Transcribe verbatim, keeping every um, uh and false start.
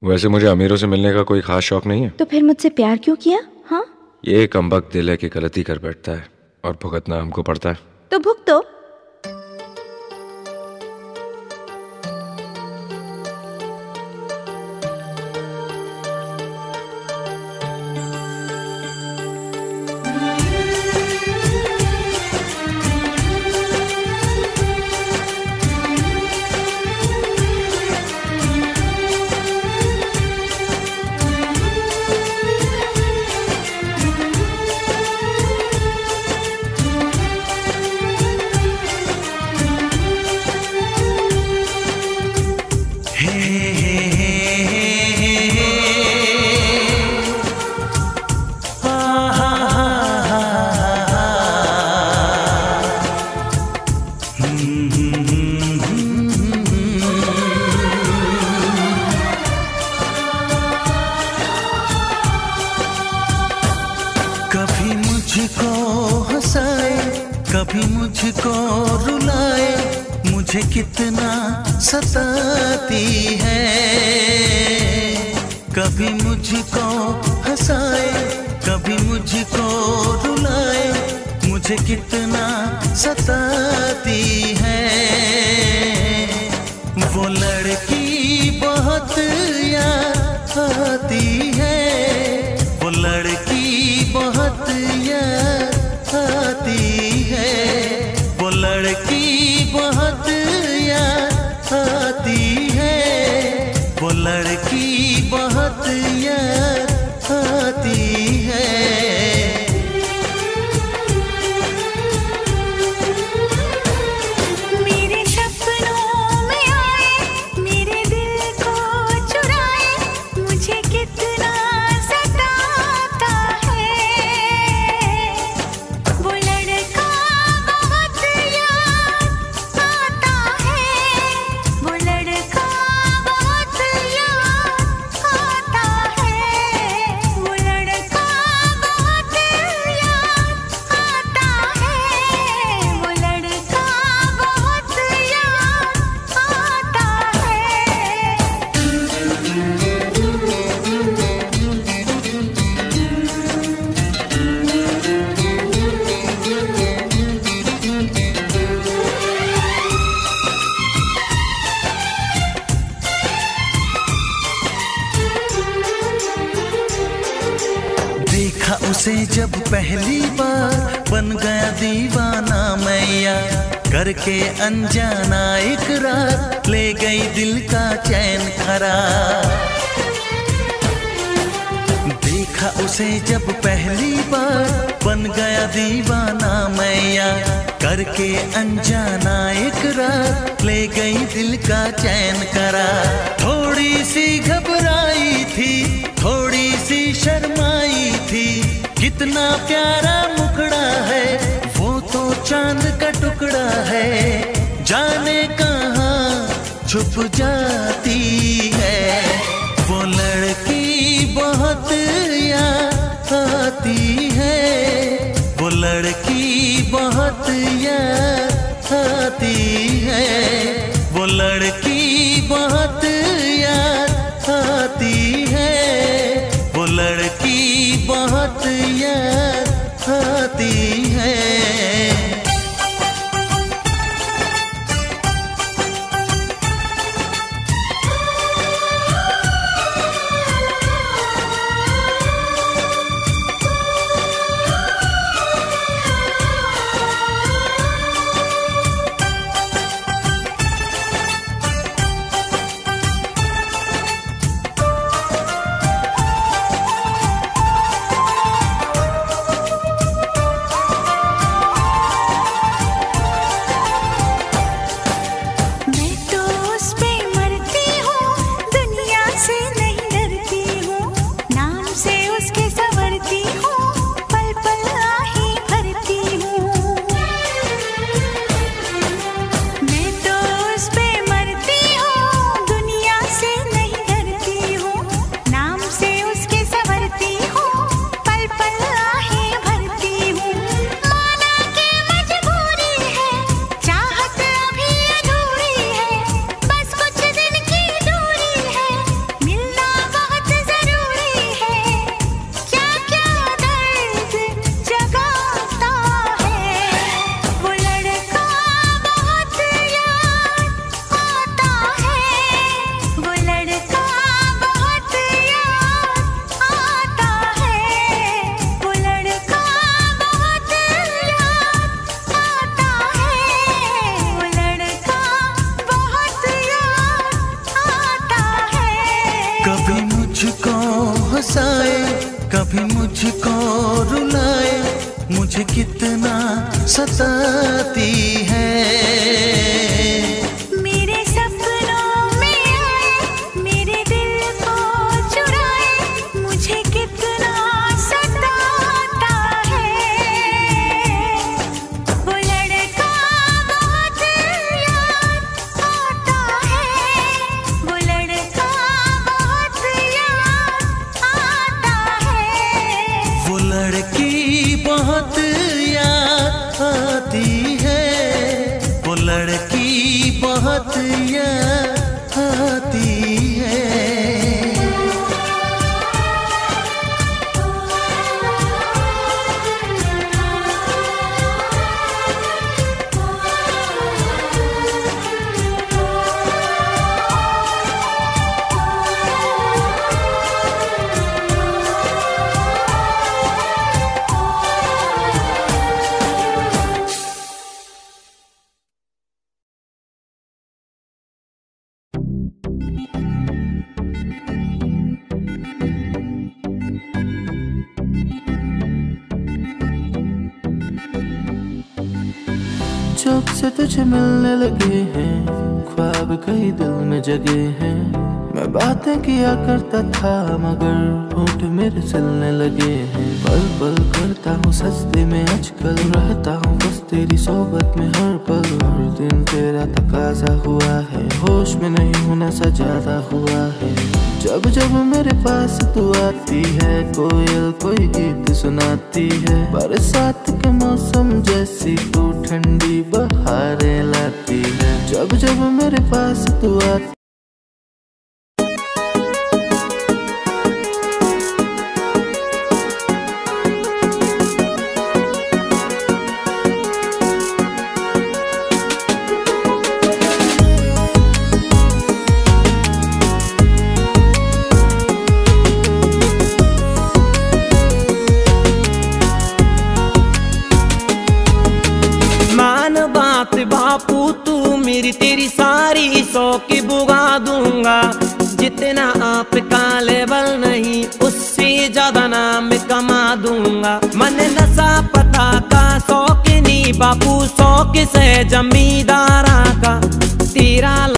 वैसे मुझे अमीरों से मिलने का कोई खास शौक नहीं है। तो फिर मुझसे प्यार क्यों किया? हाँ, ये कमबख्त दिल है कि गलती कर बैठता है और भुगतना हमको पड़ता है। तो भुगतो। कभी मुझको हंसाए, कभी मुझको रुलाए, मुझे कितना सताती है। कभी मुझको हंसाए, कभी मुझको रुलाए, मुझे कितना सताती है। वो लड़की बहुत याद आती है, वो लड़की बहुत याद आती है, वो लड़की बहुत याद आती है, वो लड़की बहुत याद आती है। मेरे सपनों में आए, मेरे दिल को चुराए, मुझे कितना सताता है। वो लड़का बहुत याद आता है, वो लड़का बहुत याद आता है, वो लड़का बहुत याद आता है, वो लड़का बहुत याद आता देखा उसे जब पहली बार, बन गया दीवाना मैया, करके अनजाना इकरार, ले गई दिल का चैन करार। देखा उसे जब पहली बार, बन गया दीवाना मैया, करके अनजाना इकरार, ले गई दिल का चैन करार। थोड़ी सी घबराई थी, थोड़ी सी शर्माई थी, कितना प्यारा मुखड़ा है, वो तो चांद का टुकड़ा है, जाने कहाँ छुप जाती है। वो लड़की बहुत याद आती है, वो लड़की बहुत याद आती है, वो लड़की बहुत याद आती है, वो लड़की बहुत याद आती है। मुझे कितना सताती है। मेरे सपनों में आए, मेरे दिल को चुराए, मुझे कितना सताता है। वो लड़का बहुत याद आता है, वो लड़का बहुत याद आता है। वो लड़की बहुत याद आती है, वो लड़की बहुत याद आती है। जब से तुझे मिलने लगे हैं, ख्वाब कई दिल में जगे हैं। मैं बातें किया करता था मगर होंठ मेरे चलने लगे हैं। पल पल करता हूँ सजदे में आजकल, रहता हूँ बस तेरी सोबत में हर पल। हर दिन तेरा तकाजा हुआ है, होश में नहीं होना सा ज्यादा हुआ है। जब जब मेरे पास तू आती है, कोयल कोई गीत सुनाती है। बरसात के मौसम जैसी तू ठंडी बहारें लाती है। जब जब मेरे पास तू आती बापू तू मेरी तेरी सारी सौ की बुगा दूंगा। जितना आपका लेवल नहीं उससे ज्यादा नाम कमा दूंगा। मन नशा पता का शौक नहीं बापू, शौक से जमींदारा का तेरा